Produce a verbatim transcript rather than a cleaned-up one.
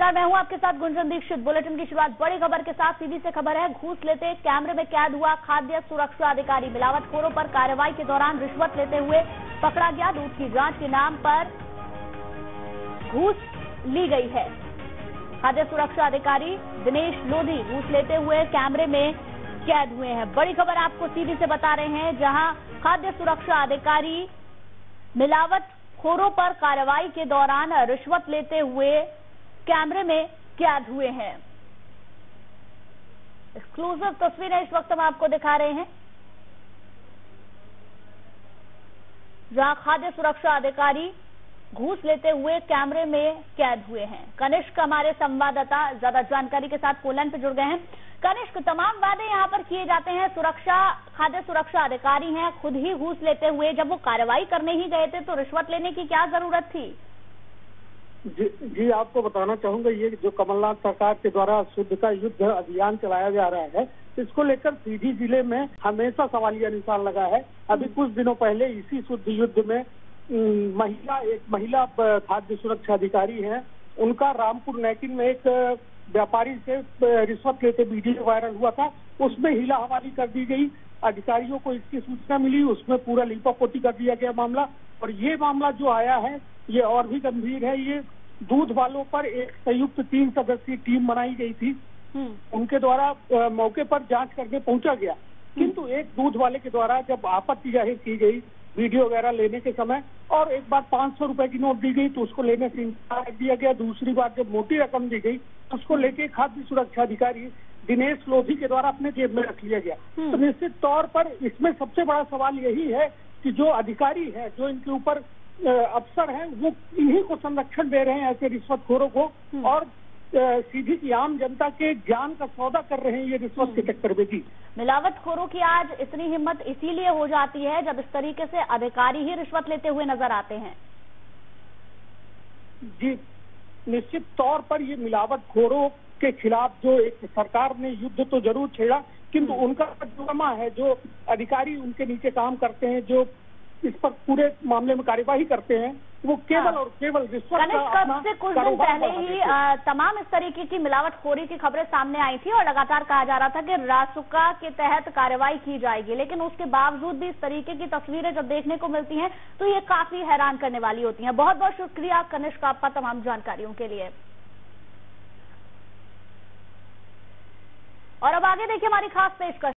नमस्कार, मैं हूं आपके साथ गुंजन दीक्षित। बुलेटिन की शुरुआत बड़ी खबर के साथ। सीधी से खबर है, घूस लेते कैमरे में कैद हुआ खाद्य सुरक्षा अधिकारी। मिलावटखोरों पर कार्रवाई के दौरान रिश्वत लेते हुए पकड़ा गया। दूध की जांच के नाम पर घूस ली गई है। खाद्य सुरक्षा अधिकारी दिनेश लोधी घूस लेते हुए कैमरे में कैद हुए हैं। बड़ी खबर आपको सीधी से बता रहे हैं, जहां खाद्य सुरक्षा अधिकारी मिलावटखोरों पर कार्रवाई के दौरान रिश्वत लेते हुए कैमरे में कैद हुए हैं। एक्सक्लूसिव तस्वीरें इस वक्त हम आपको दिखा रहे हैं, जहां खाद्य सुरक्षा अधिकारी घूस लेते हुए कैमरे में कैद हुए हैं। कनिष्क हमारे संवाददाता ज्यादा जानकारी के साथ फोन लाइन पर जुड़ गए हैं। कनिष्क, तमाम वादे यहाँ पर किए जाते हैं, सुरक्षा खाद्य सुरक्षा अधिकारी हैं, खुद ही घूस लेते हुए जब वो कार्रवाई करने ही गए थे तो रिश्वत लेने की क्या जरूरत थी? जी, जी आपको बताना चाहूंगा, ये जो कमलनाथ सरकार के द्वारा शुद्ध का युद्ध अभियान चलाया जा रहा है, इसको लेकर सीधी जिले में हमेशा सवालिया निशान लगा है। अभी कुछ दिनों पहले इसी शुद्ध युद्ध में महिला एक महिला खाद्य सुरक्षा अधिकारी हैं, उनका रामपुर नैकिन में एक व्यापारी से रिश्वत लेते वीडियो वायरल हुआ था। उसमें हिला हवाली कर दी गई। अधिकारियों को इसकी सूचना मिली, उसमें पूरा लीपापोती कर दिया गया मामला। और ये मामला जो आया है ये और भी गंभीर है। ये दूध वालों पर एक संयुक्त तीन सदस्यीय टीम बनाई गई थी, उनके द्वारा मौके पर जांच करने पहुंचा गया, किंतु एक दूध वाले के द्वारा जब आपत्ति जाहिर की गई वीडियो वगैरह लेने के समय, और एक बार पांच सौ रुपए की नोट दी गई तो उसको लेने से इनकार दिया गया। दूसरी बार जब मोटी रकम दी गई तो उसको लेके खाद्य सुरक्षा अधिकारी दिनेश लोधी के द्वारा अपने जेब में रख लिया गया। तो निश्चित तौर पर इसमें सबसे बड़ा सवाल यही है कि जो अधिकारी है, जो इनके ऊपर अफसर हैं, वो इन्हीं को संरक्षण दे रहे हैं ऐसे रिश्वतखोरों को, और सीधी की आम जनता के ज्ञान का सौदा कर रहे हैं ये रिश्वत के चक्कर में। जी, मिलावटखोरों की आज इतनी हिम्मत इसीलिए हो जाती है जब इस तरीके से अधिकारी ही रिश्वत लेते हुए नजर आते हैं। जी, निश्चित तौर पर ये मिलावटखोरों के खिलाफ जो एक सरकार ने युद्ध तो जरूर छेड़ा, किंतु उनका जुर्मा है, जो अधिकारी उनके नीचे काम करते हैं, जो इस पर पूरे मामले में कार्यवाही करते हैं, वो केवल हाँ। और केवल रिश्वत का अपना से कुछ दिन पहले ही आ, तमाम इस तरीके की मिलावटखोरी की खबरें सामने आई थी और लगातार कहा जा रहा था कि रासुका के तहत कार्रवाई की जाएगी, लेकिन उसके बावजूद भी इस तरीके की तस्वीरें जब देखने को मिलती हैं तो ये काफी हैरान करने वाली होती हैं। बहुत बहुत शुक्रिया कनिष्क आपका तमाम जानकारियों के लिए। और अब आगे देखिए हमारी खास पेशकश।